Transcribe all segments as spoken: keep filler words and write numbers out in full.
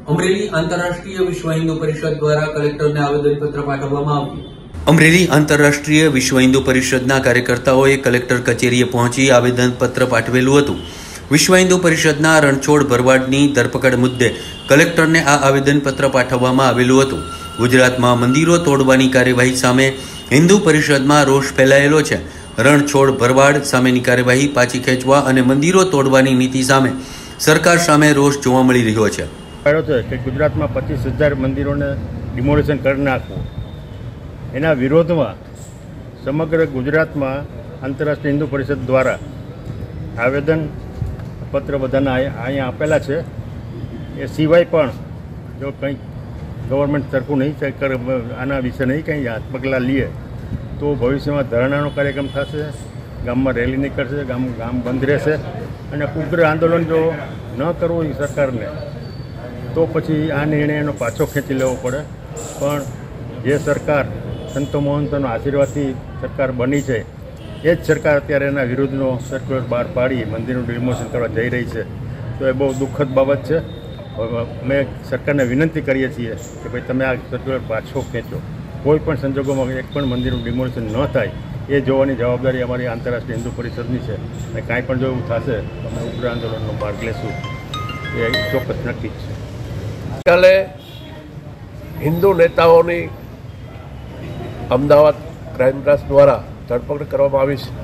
અમરેલી આંતરરાષ્ટ્રીય વિશ્વ હિન્દુ પરિષદ દ્વારા કલેક્ટરને આવેદનપત્ર પાઠવવામાં આવ્યું। અમરેલી આંતરરાષ્ટ્રીય વિશ્વ હિન્દુ પરિષદના કાર્યકર્તાઓએ કલેક્ટર કચેરીએ પહોંચી આવેદનપત્ર પાઠવેલું હતું। વિશ્વ હિન્દુ પરિષદના રણછોડ ભરવાડની ધરપકડ મુદ્દે કલેક્ટરને આ આવેદનપત્ર પાઠવવામાં આવેલું હતું। ગુજરાતમાં મંદિરો તોડવાની કાર્યવાહી સામે હિન્દુ પરિષદમાં રોષ ફેલાયેલો છે। રણછોડ ભરવાડ સામેની કાર્યવાહી પાછી ખેંચવા અને મંદિરો તોડવાની નીતિ સામે સરકાર સામે રોષ જોવા મળી રહ્યો છે। કે ગુજરાતમાં પચીસ હજાર મંદિરોને ડિમોલિશન કરી નાખવું, એના વિરોધમાં સમગ્ર ગુજરાતમાં આંતરરાષ્ટ્રીય હિન્દુ પરિષદ દ્વારા આવેદન પત્ર બધાના અહીંયા આપેલા છે। એ સિવાય પણ જો કંઈક ગવર્મેન્ટ સરખું નહીં કરે, આના વિશે નહીં કંઈ પગલાં લે તો ભવિષ્યમાં ધરણાનો કાર્યક્રમ થશે, ગામમાં રેલી નીકળશે, ગામ ગામ બંધ રહેશે અને ઉગ્ર આંદોલન જો ન કરવું એ સરકારને તો પછી આ નિર્ણયનો પાછો ખેંચી લેવો પડે। પણ જે સરકાર સંતો મહંતોના આશીર્વાદથી સરકાર બની છે એ જ સરકાર અત્યારે એના વિરુદ્ધનો સર્ક્યુલર બહાર પાડી મંદિરનું ડિમોલિશન કરવા જઈ રહી છે, તો એ બહુ દુઃખદ બાબત છે। અમે સરકારને વિનંતી કરીએ છીએ કે ભાઈ તમે આ સર્ક્યુલર પાછો ખેંચો, કોઈ પણ સંજોગોમાં એક પણ મંદિરનું ડિમોલિશન ન થાય એ જોવાની જવાબદારી અમારી આંતરરાષ્ટ્રીય હિન્દુ પરિષદની છે અને કાંઈ પણ જો એવું થશે તો અમે ઉગ્ર આંદોલનનો માર્ગ લેશું, એ ચોક્કસ નક્કી છે। ગઈકાલે હિન્દુ નેતાઓની અમદાવાદ ક્રાઇમ બ્રાન્ચ દ્વારા ધરપકડ કરવામાં આવી છે।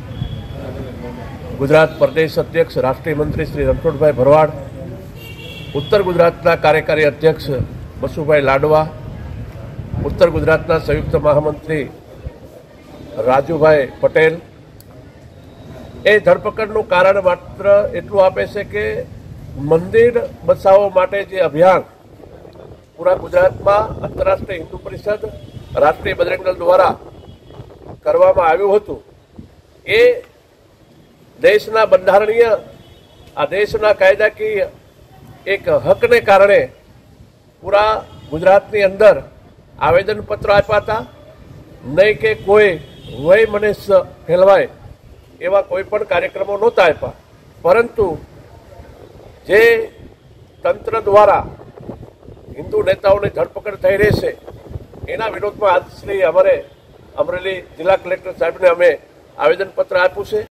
ગુજરાત પ્રદેશ અધ્યક્ષ રાષ્ટ્રીય મંત્રી શ્રી રણછોડભાઈ ભરવાડ, ઉત્તર ગુજરાતના કાર્યકારી અધ્યક્ષ બસુભાઈ લાડવા, ઉત્તર ગુજરાતના સંયુક્ત મહામંત્રી રાજુભાઈ પટેલ, એ ધરપકડનું કારણ માત્ર એટલું આપે છે કે મંદિર બચાવવા માટે જે અભિયાન પૂરા ગુજરાતમાં આંતરરાષ્ટ્રીય હિન્દુ પરિષદ, રાષ્ટ્રીય બજરંગ દળ દ્વારા કરવામાં આવ્યું હતું, એ દેશના બંધારણીય, આ દેશના કાયદાકીય એક હકને કારણે પૂરા ગુજરાતની અંદર આવેદનપત્રો આપ્યા હતા। નહીં કે કોઈ વય મનસ્ય ફેલવાય એવા કોઈ પણ કાર્યક્રમો નહોતા આપ્યા, પરંતુ જે તંત્ર દ્વારા હિન્દુ નેતાઓની ધરપકડ થઈ રહેશે એના વિરોધમાં આજ શ્રી અમારે અમરેલી જિલ્લા કલેક્ટર સાહેબને અમે આવેદનપત્ર આપ્યું છે।